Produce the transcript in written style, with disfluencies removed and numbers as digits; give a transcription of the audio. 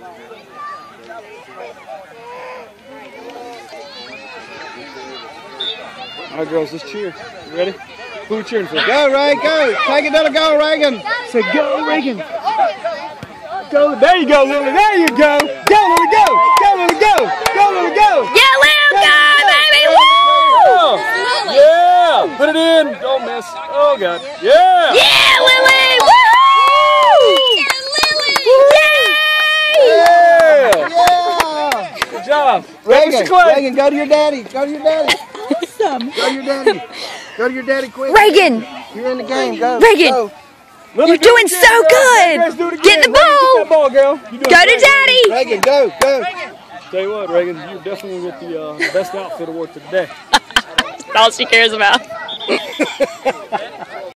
All right, girls, let's cheer. You ready? Who are we cheering for? Go, Ray, go. Take it to the goal, Reagan. Say go, Reagan. Go. There you go, Lily. There you go. Go, Lily, go. Go, Lily, go. Go, Lily, go. Yeah, let him go, baby. Woo! Yeah. Put it in. Don't miss. Oh, God. Yeah. Yeah, Lily. Woohoo! Yeah. Good job. Reagan, go to your daddy. Go to your daddy. Awesome. Go to your daddy. Go to your daddy quick. Reagan. You're in the game. Go. Reagan. Go. Lily, you're doing so good. Get the ball. Get that ball, girl. Go to daddy. Reagan, go. Go. Tell you what, Reagan, you definitely get the best outfit award today. That's all she cares about.